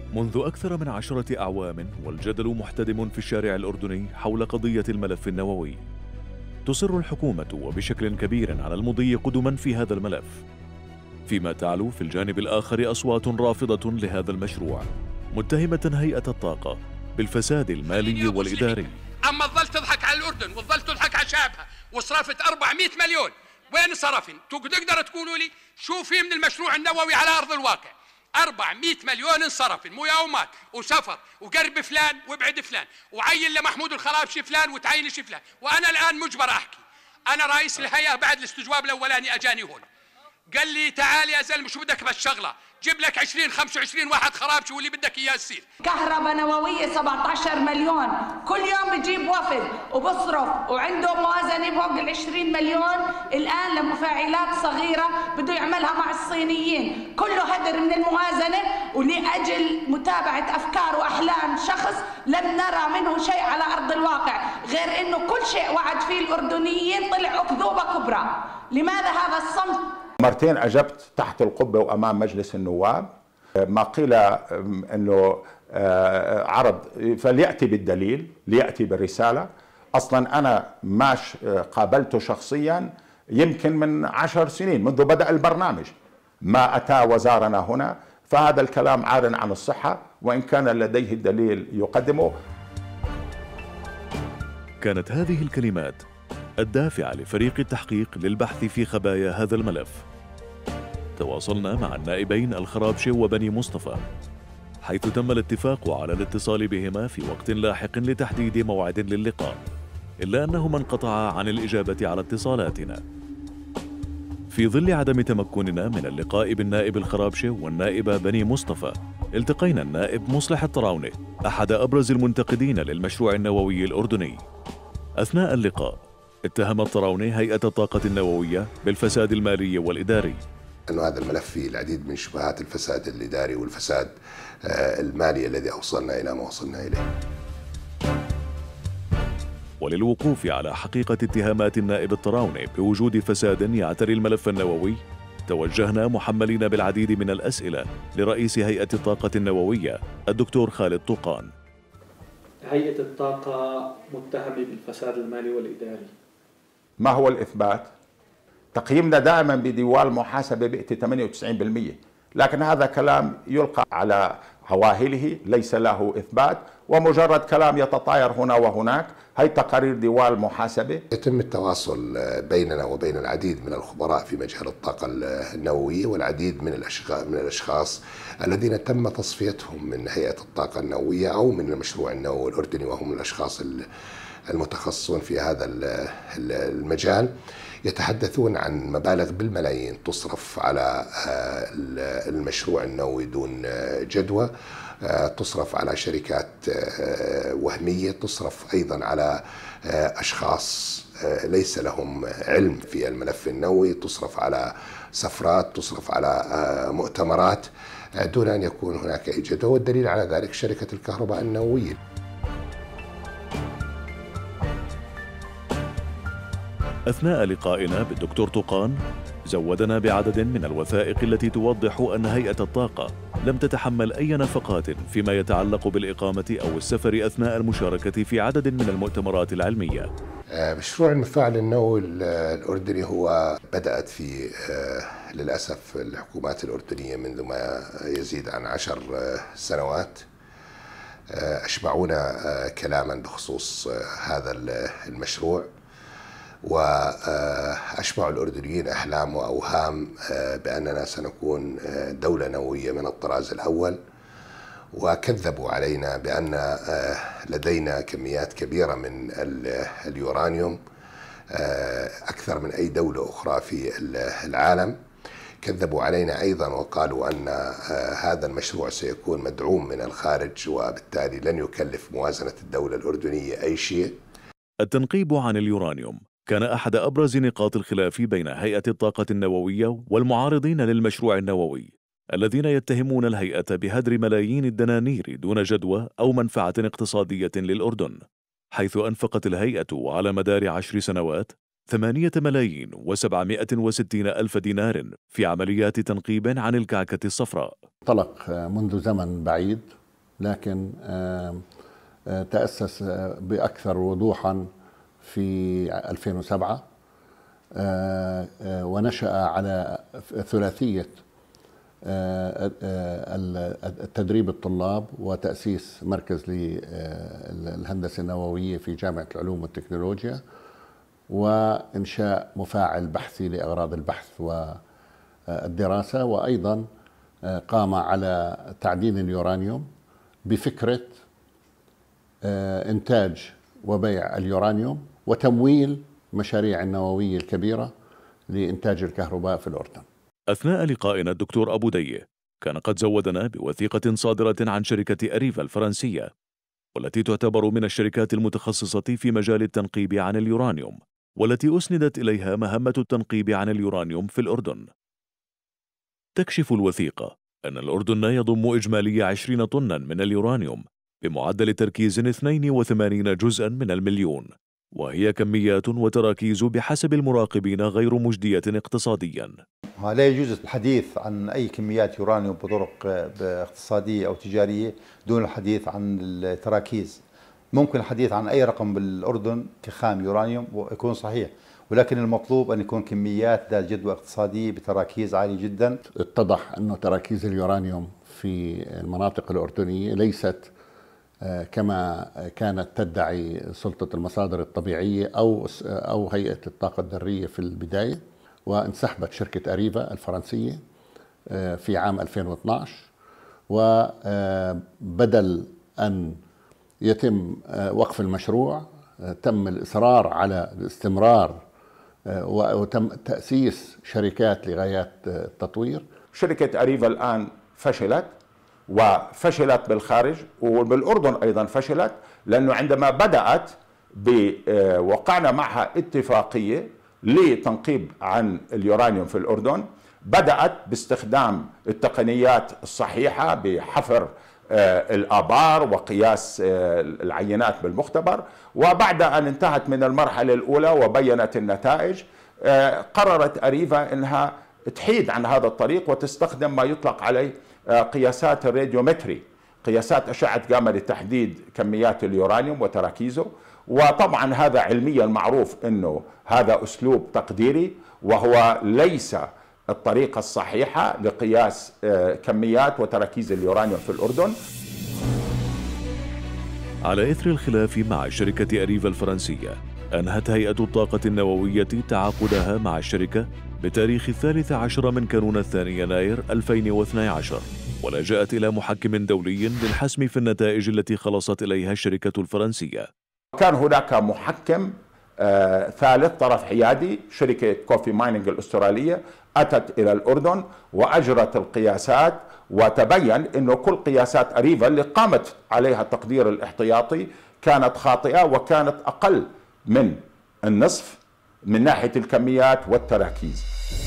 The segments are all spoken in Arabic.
منذ أكثر من 10 أعوام والجدل محتدم في الشارع الأردني حول قضية الملف النووي. تصر الحكومة وبشكل كبير على المضي قدما في هذا الملف، فيما تعلو في الجانب الآخر أصوات رافضة لهذا المشروع، متهمة هيئة الطاقة بالفساد المالي والإداري. أما تظل تضحك على الأردن وتظل تضحك على شعبها وصرفت 400 مليون، وين صرفن؟ تقدر تقولوا لي شو في من المشروع النووي على أرض الواقع؟ 400 مليون انصرفن، مياومات وسفر وقرب فلان وابعد فلان وعين لمحمود الخرابشي فلان وتعينش فلان. وأنا الآن مجبر أحكي، أنا رئيس الهيئة بعد الاستجواب الأولاني أجاني هون قال لي تعال يا زلمه شو بدك بالشغله، جيب لك 20 25 واحد خرابشي واللي بدك اياه يصير. كهرباء نوويه 17 مليون، كل يوم بجيب وفد وبصرف وعنده موازنه فوق ال 20 مليون الان لمفاعلات صغيره بده يعملها مع الصينيين، كله هدر من الموازنه ولاجل متابعه افكار واحلام شخص لم نرى منه شيء على ارض الواقع، غير انه كل شيء وعد فيه الاردنيين طلع اكذوبه كبرى. لماذا هذا الصمت؟ مرتين أجبت تحت القبة وأمام مجلس النواب، ما قيل أنه عرض فليأتي بالدليل، ليأتي بالرسالة. أصلا أنا ما قابلته شخصيا يمكن من 10 سنين منذ بدأ البرنامج، ما أتى وزارنا هنا، فهذا الكلام عار عن الصحة وإن كان لديه الدليل يقدمه. كانت هذه الكلمات الدافع لفريق التحقيق للبحث في خبايا هذا الملف. تواصلنا مع النائبين الخرابشي وبني مصطفى، حيث تم الاتفاق على الاتصال بهما في وقت لاحق لتحديد موعد للقاء، إلا أنهما انقطعا عن الإجابة على اتصالاتنا. في ظل عدم تمكننا من اللقاء بالنائب الخرابشي والنائب بني مصطفى، التقينا النائب مصلح الطراونة، أحد أبرز المنتقدين للمشروع النووي الأردني. أثناء اللقاء اتهم الطراونة هيئة الطاقة النووية بالفساد المالي والإداري. أنه هذا الملف فيه العديد من شبهات الفساد الإداري والفساد المالي الذي أوصلنا إلى ما وصلنا إليه. وللوقوف على حقيقة اتهامات النائب الطراونة بوجود فساد يعتري الملف النووي، توجهنا محملين بالعديد من الأسئلة لرئيس هيئة الطاقة النووية الدكتور خالد طوقان. هيئة الطاقة متهمة بالفساد المالي والإداري. ما هو الإثبات؟ تقييمنا دائما بديوان محاسبة بيأتي 98%، لكن هذا كلام يلقى على عواهله ليس له إثبات ومجرد كلام يتطاير هنا وهناك. هي تقارير ديوان محاسبة. يتم التواصل بيننا وبين العديد من الخبراء في مجال الطاقة النووية والعديد من الأشخاص الذين تم تصفيتهم من هيئة الطاقة النووية أو من المشروع النووي الأردني، وهم الأشخاص المتخصصون في هذا المجال، يتحدثون عن مبالغ بالملايين تصرف على المشروع النووي دون جدوى، تصرف على شركات وهمية، تصرف أيضا على أشخاص ليس لهم علم في الملف النووي، تصرف على سفرات، تصرف على مؤتمرات دون أن يكون هناك أي جدوى. والدليل على ذلك شركة الكهرباء النووية. أثناء لقائنا بالدكتور طوقان زودنا بعدد من الوثائق التي توضح أن هيئة الطاقة لم تتحمل أي نفقات فيما يتعلق بالإقامة أو السفر أثناء المشاركة في عدد من المؤتمرات العلمية. مشروع المفاعل النووي الأردني هو بدأت في للأسف الحكومات الأردنية منذ ما يزيد عن 10 سنوات أشبعونا كلاما بخصوص هذا المشروع، وأشبع الأردنيين أحلام وأوهام بأننا سنكون دولة نووية من الطراز الأول، وكذبوا علينا بأن لدينا كميات كبيرة من اليورانيوم أكثر من أي دولة أخرى في العالم. كذبوا علينا أيضا وقالوا أن هذا المشروع سيكون مدعوم من الخارج وبالتالي لن يكلف موازنة الدولة الأردنية أي شيء. التنقيب عن اليورانيوم كان أحد أبرز نقاط الخلاف بين هيئة الطاقة النووية والمعارضين للمشروع النووي، الذين يتهمون الهيئة بهدر ملايين الدنانير دون جدوى أو منفعة اقتصادية للأردن، حيث أنفقت الهيئة على مدار 10 سنوات 8,760,000 دينار في عمليات تنقيب عن الكعكة الصفراء. انطلق منذ زمن بعيد لكن تأسس بأكثر وضوحا في 2007 ونشأ على ثلاثية تدريب الطلاب وتأسيس مركز للهندسة النووية في جامعة العلوم والتكنولوجيا، وإنشاء مفاعل بحثي لأغراض البحث والدراسة، وأيضا قام على تعدين اليورانيوم بفكرة إنتاج وبيع اليورانيوم وتمويل مشاريع النووية الكبيرة لإنتاج الكهرباء في الأردن. أثناء لقائنا الدكتور أبو دية كان قد زودنا بوثيقة صادرة عن شركة أريفا الفرنسية، والتي تعتبر من الشركات المتخصصة في مجال التنقيب عن اليورانيوم، والتي أسندت إليها مهمة التنقيب عن اليورانيوم في الأردن. تكشف الوثيقة أن الأردن يضم إجمالي 20 طنا من اليورانيوم بمعدل تركيز 82 جزءا من المليون، وهي كميات وتراكيز بحسب المراقبين غير مجدية اقتصاديا. لا يجوز الحديث عن أي كميات يورانيوم بطرق اقتصادية أو تجارية دون الحديث عن التراكيز. ممكن الحديث عن أي رقم بالأردن كخام يورانيوم ويكون صحيح، ولكن المطلوب أن يكون كميات ذات جدوى اقتصادية بتراكيز عالية جدا. اتضح أن تراكيز اليورانيوم في المناطق الأردنية ليست كما كانت تدعي سلطة المصادر الطبيعية أو هيئة الطاقة الذرية في البداية، وانسحبت شركة أريفا الفرنسية في عام 2012، وبدل أن يتم وقف المشروع تم الإصرار على الاستمرار وتم تأسيس شركات لغايات التطوير. شركة أريفا الآن فشلت بالخارج، وبالأردن أيضا فشلت، لأنه عندما بدأت وقعنا معها اتفاقية لتنقيب عن اليورانيوم في الأردن، بدأت باستخدام التقنيات الصحيحة بحفر الآبار وقياس العينات بالمختبر، وبعد أن انتهت من المرحلة الأولى وبينت النتائج قررت أريفا أنها تحيد عن هذا الطريق وتستخدم ما يطلق عليه قياسات الراديومتري، قياسات أشعة جاما لتحديد كميات اليورانيوم وتراكيزه. وطبعا هذا علميا معروف أنه هذا أسلوب تقديري وهو ليس الطريقة الصحيحة لقياس كميات وتراكيز اليورانيوم في الأردن. على إثر الخلاف مع شركة أريفا الفرنسية، أنهت هيئة الطاقة النووية تعاقدها مع الشركة بتاريخ 13 من كانون الثاني يناير 2012، ولجأت إلى محكم دولي للحسم في النتائج التي خلصت إليها الشركة الفرنسية. كان هناك محكم ثالث طرف حيادي، شركة كوفي مايننج الأسترالية، أتت إلى الأردن وأجرت القياسات، وتبين أنه كل قياسات أريفا اللي قامت عليها التقدير الاحتياطي كانت خاطئة وكانت أقل من النصف من ناحية الكميات والتراكيز.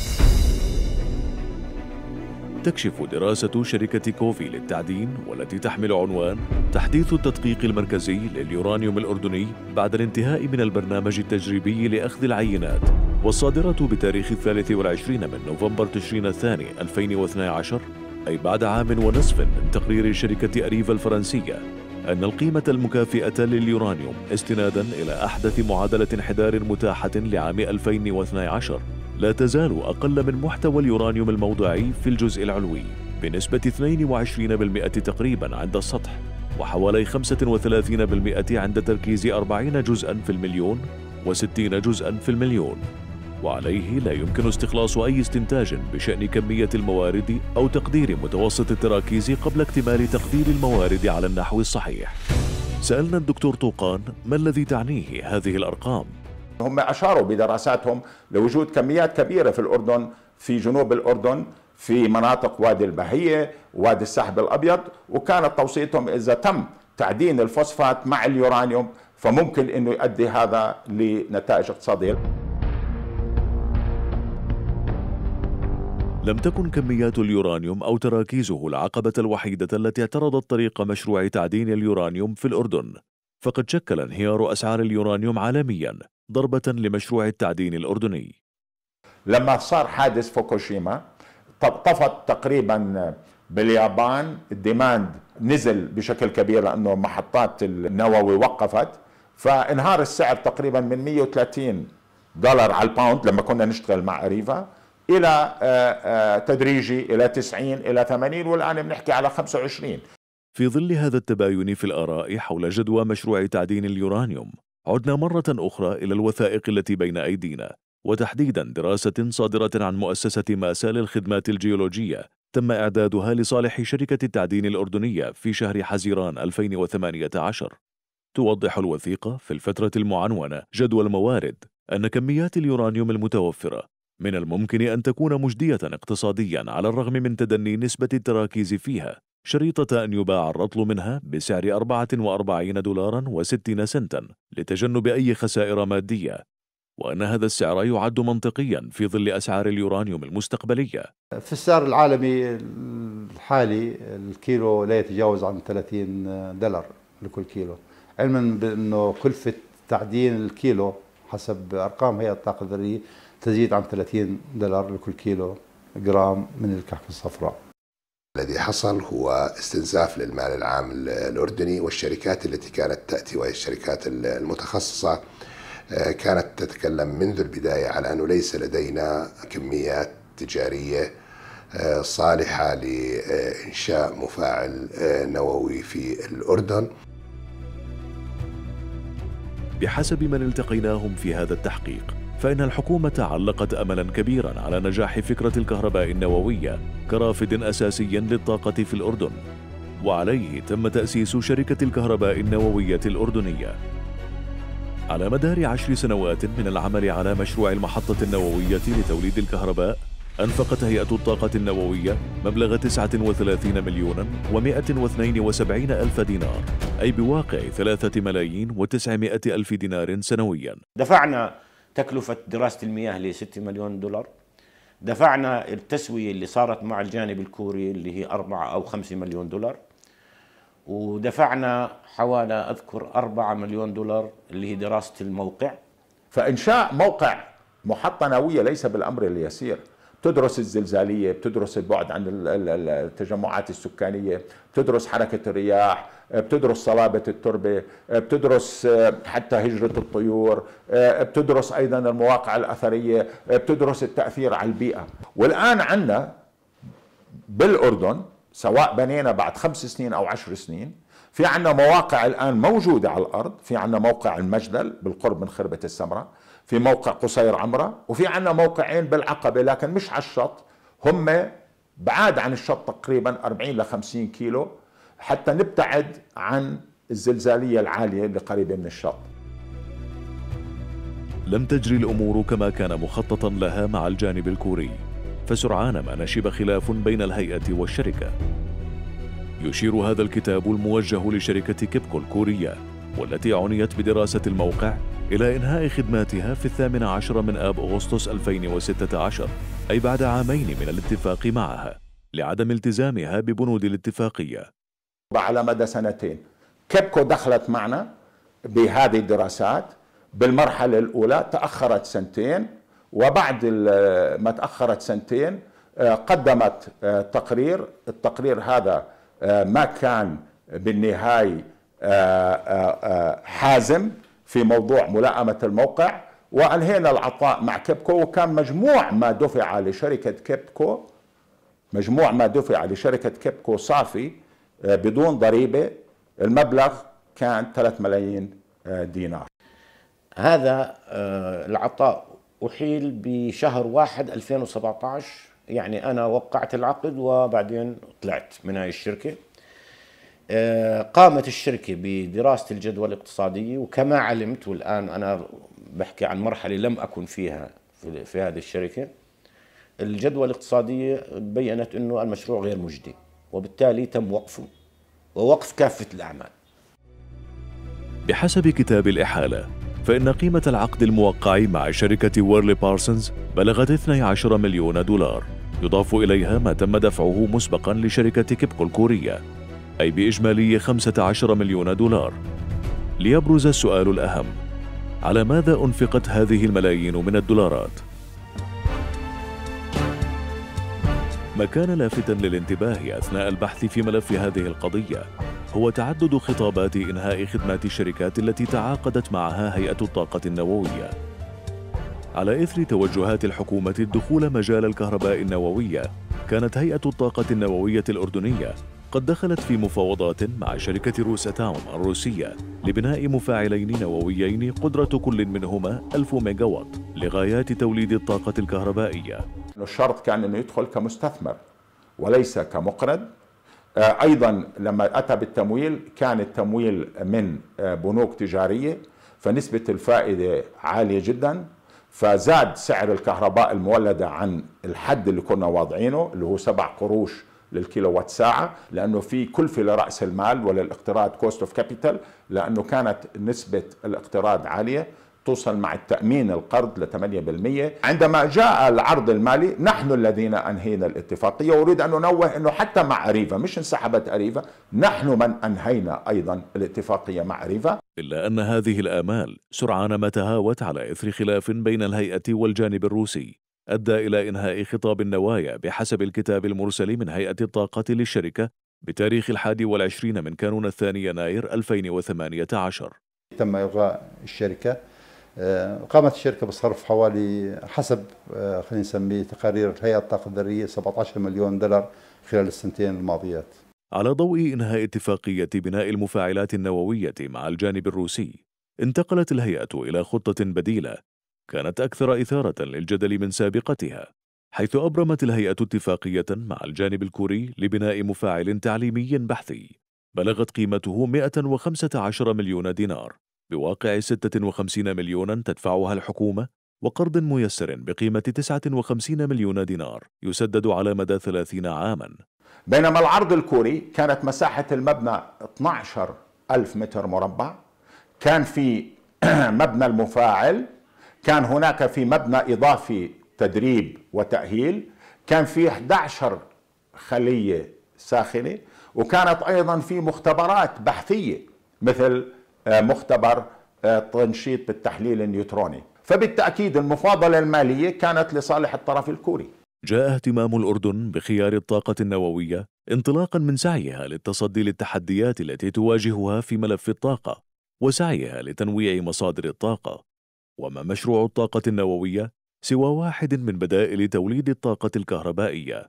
تكشف دراسة شركة كوفي للتعدين والتي تحمل عنوان تحديث التدقيق المركزي لليورانيوم الأردني بعد الانتهاء من البرنامج التجريبي لأخذ العينات، والصادرة بتاريخ 23 من نوفمبر تشرين الثاني 2012، أي بعد عام ونصف من تقرير شركة أريفا الفرنسية، أن القيمة المكافئة لليورانيوم استنادا إلى أحدث معادلة انحدار متاحة لعام 2012 لا تزال أقل من محتوى اليورانيوم الموضعي في الجزء العلوي بنسبة 22% تقريبا عند السطح، وحوالي 35% عند تركيز 40 جزءا في المليون و60 جزءا في المليون. وعليه لا يمكن استخلاص أي استنتاج بشأن كمية الموارد أو تقدير متوسط التراكيز قبل اكتمال تقدير الموارد على النحو الصحيح. سألنا الدكتور طوقان ما الذي تعنيه هذه الأرقام؟ هم أشاروا بدراساتهم لوجود كميات كبيرة في الأردن، في جنوب الأردن، في مناطق وادي البهية، وادي السحب الأبيض، وكانت توصيتهم إذا تم تعدين الفوسفات مع اليورانيوم فممكن أنه يؤدي هذا لنتائج اقتصادية. لم تكن كميات اليورانيوم أو تراكيزه العقبة الوحيدة التي اعترضت طريق مشروع تعدين اليورانيوم في الأردن، فقد شكل انهيار أسعار اليورانيوم عالمياً ضربة لمشروع التعدين الأردني. لما صار حادث فوكوشيما طفت تقريبا باليابان الديماند نزل بشكل كبير لأنه محطات النووي وقفت، فانهار السعر تقريبا من 130 دولار على الباوند لما كنا نشتغل مع أريفا إلى تدريجي إلى 90 إلى 80، والآن بنحكي على 25. في ظل هذا التباين في الآراء حول جدوى مشروع تعدين اليورانيوم، عدنا مرة أخرى إلى الوثائق التي بين أيدينا، وتحديدا دراسة صادرة عن مؤسسة ماسا للخدمات الجيولوجية تم إعدادها لصالح شركة التعدين الأردنية في شهر حزيران 2018. توضح الوثيقة في الفترة المعنونة جدوى الموارد أن كميات اليورانيوم المتوفرة من الممكن أن تكون مجدية اقتصاديا على الرغم من تدني نسبة التراكيز فيها، شريطة أن يباع الرطل منها بسعر 44 دولارا و60 سنتا لتجنب أي خسائر مادية، وأن هذا السعر يعد منطقيا في ظل أسعار اليورانيوم المستقبلية. في السعر العالمي الحالي الكيلو لا يتجاوز عن 30 دولار لكل كيلو، علما بأنه كلفة تعدين الكيلو حسب أرقام هيئة الطاقة الذرية تزيد عن 30 دولار لكل كيلو جرام من الكحك الصفراء. الذي حصل هو استنزاف للمال العام الأردني، والشركات التي كانت تأتي وهي الشركات المتخصصة كانت تتكلم منذ البداية على أنه ليس لدينا كميات تجارية صالحة لإنشاء مفاعل نووي في الأردن. بحسب من التقيناهم في هذا التحقيق، فإن الحكومة علقت أملا كبيرا على نجاح فكرة الكهرباء النووية كرافد أساسي للطاقة في الأردن، وعليه تم تأسيس شركة الكهرباء النووية الأردنية. على مدار 10 سنوات من العمل على مشروع المحطة النووية لتوليد الكهرباء، أنفقت هيئة الطاقة النووية مبلغ 39 مليون و172 ألف دينار، أي بواقع 3,900,000 دينار سنويا. دفعنا تكلفة دراسة المياه ل 6 مليون دولار، دفعنا التسوية اللي صارت مع الجانب الكوري اللي هي 4 أو 5 مليون دولار، ودفعنا حوالي أذكر 4 مليون دولار اللي هي دراسة الموقع. فإنشاء موقع محطة نووية ليس بالأمر اليسير، بتدرس الزلزالية، بتدرس البعد عن التجمعات السكانية، بتدرس حركة الرياح، بتدرس صلابة التربة، بتدرس حتى هجرة الطيور، بتدرس أيضا المواقع الأثرية، بتدرس التأثير على البيئة. والآن عندنا بالأردن سواء بنينا بعد 5 سنين أو 10 سنين، في عندنا مواقع الآن موجودة على الأرض. في عندنا موقع المجدل بالقرب من خربة السمرة، في موقع قصير عمرة، وفي عندنا موقعين بالعقبة لكن مش على الشط، هم بعاد عن الشط تقريبا 40 ل 50 كيلو حتى نبتعد عن الزلزالية العالية اللي قريبة من الشط. لم تجري الأمور كما كان مخططا لها مع الجانب الكوري، فسرعان ما نشب خلاف بين الهيئة والشركة. يشير هذا الكتاب الموجه لشركة كيبكو الكورية والتي عنيت بدراسة الموقع إلى إنهاء خدماتها في 18 من آب أغسطس 2016، أي بعد عامين من الاتفاق معها لعدم التزامها ببنود الاتفاقية. على مدى 2 كيبكو دخلت معنا بهذه الدراسات. بالمرحلة الأولى تأخرت 2 وبعد ما تأخرت 2 قدمت تقرير. التقرير هذا ما كان بالنهاية حازم في موضوع ملائمة الموقع، وأنهينا العطاء مع كيبكو. وكان مجموع ما دفع لشركة كيبكو صافي بدون ضريبة، المبلغ كان 3 ملايين دينار. هذا العطاء أحيل بشهر 1 2017، يعني أنا وقعت العقد وبعدين طلعت من هاي الشركة. قامت الشركة بدراسة الجدوى الاقتصادية، وكما علمت والآن أنا بحكي عن مرحلة لم أكن فيها في هذه الشركة، الجدوى الاقتصادية بيّنت أنه المشروع غير مجدي، وبالتالي تم وقفه ووقف كافة الأعمال. بحسب كتاب الإحالة، فإن قيمة العقد الموقع مع شركة ويرلي بارسنز بلغت 12 مليون دولار، يضاف إليها ما تم دفعه مسبقا لشركة كيبكو الكورية، أي بإجمالي 15 مليون دولار. ليبرز السؤال الأهم: على ماذا أنفقت هذه الملايين من الدولارات؟ ما كان لافتا للانتباه أثناء البحث في ملف هذه القضية هو تعدد خطابات إنهاء خدمات الشركات التي تعاقدت معها هيئة الطاقة النووية. على إثر توجهات الحكومة الدخول مجال الكهرباء النووية، كانت هيئة الطاقة النووية الأردنية قد دخلت في مفاوضات مع شركة روساتاوم الروسية لبناء مفاعلين نوويين قدرة كل منهما 1000 ميجاوات لغايات توليد الطاقة الكهربائية. الشرط كان أنه يدخل كمستثمر وليس كمقرض. أيضا لما أتى بالتمويل كان التمويل من بنوك تجارية، فنسبة الفائدة عالية جدا، فزاد سعر الكهرباء المولدة عن الحد اللي كنا واضعينه اللي هو 7 قروش للكيلووات ساعة، لأنه في كلفة لرأس المال وللاقتراض كوست اوف كابيتال، لأنه كانت نسبة الاقتراض عالية توصل مع التأمين القرض ل 8%. عندما جاء العرض المالي نحن الذين أنهينا الاتفاقية، وأريد أن ننوه أنه حتى مع أريفا، مش انسحبت أريفا، نحن من أنهينا أيضا الاتفاقية مع أريفا. إلا أن هذه الآمال سرعان ما تهاوت على إثر خلاف بين الهيئة والجانب الروسي أدى إلى إنهاء خطاب النوايا بحسب الكتاب المرسل من هيئة الطاقة للشركة بتاريخ 21 من كانون الثاني يناير 2018. تم إلغاء الشركة. قامت الشركة بصرف حوالي حسب خلينا نسميه تقارير الهيئة الطاقة الذرية 17 مليون دولار خلال السنتين الماضيات. على ضوء إنهاء اتفاقية بناء المفاعلات النووية مع الجانب الروسي، انتقلت الهيئة إلى خطة بديلة كانت أكثر إثارة للجدل من سابقتها، حيث أبرمت الهيئة اتفاقية مع الجانب الكوري لبناء مفاعل تعليمي بحثي بلغت قيمته 115 مليون دينار بواقع 56 مليونا تدفعها الحكومة، وقرض ميسر بقيمة 59 مليون دينار يسدد على مدى 30 عاما. بينما العرض الكوري كانت مساحة المبنى 12,000 متر مربع، كان في مبنى المفاعل، كان هناك في مبنى إضافي تدريب وتأهيل، كان في 11 خلية ساخنة، وكانت أيضا في مختبرات بحثية مثل مختبر تنشيط بالتحليل النيوتروني. فبالتأكيد المفاضلة المالية كانت لصالح الطرف الكوري. جاء اهتمام الأردن بخيار الطاقة النووية انطلاقا من سعيها للتصدي للتحديات التي تواجهها في ملف الطاقة وسعيها لتنويع مصادر الطاقة. وما مشروع الطاقة النووية سوى واحد من بدائل توليد الطاقة الكهربائية.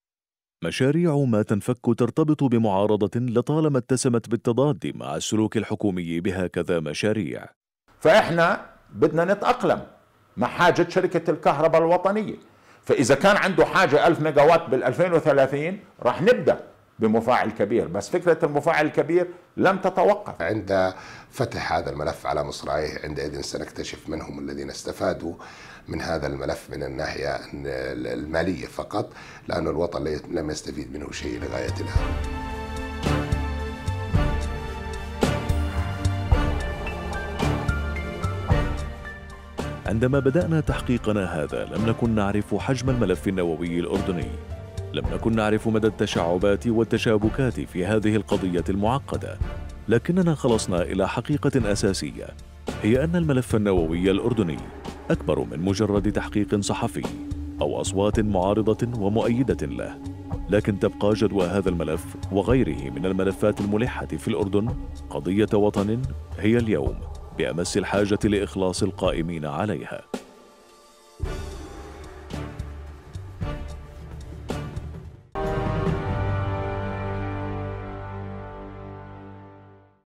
مشاريع ما تنفك ترتبط بمعارضة لطالما اتسمت بالتضاد مع السلوك الحكومي بهكذا مشاريع. فإحنا بدنا نتأقلم مع حاجة شركة الكهرباء الوطنية، فإذا كان عنده حاجة 1000 ميجاوات بال2030 راح نبدأ بمفاعل كبير، بس فكرة المفاعل الكبير لم تتوقف. عند فتح هذا الملف على مصراعيه عندئذ سنكتشف من هم الذين استفادوا من هذا الملف من الناحية المالية فقط، لأن الوطن لم يستفيد منه شيء لغاية الآن. عندما بدأنا تحقيقنا هذا لم نكن نعرف حجم الملف النووي الأردني، لم نكن نعرف مدى التشعبات والتشابكات في هذه القضية المعقدة، لكننا خلصنا إلى حقيقة أساسية، هي أن الملف النووي الأردني أكبر من مجرد تحقيق صحفي أو أصوات معارضة ومؤيدة له، لكن تبقى جدوى هذا الملف وغيره من الملفات الملحة في الأردن قضية وطن هي اليوم بأمس الحاجة لإخلاص القائمين عليها.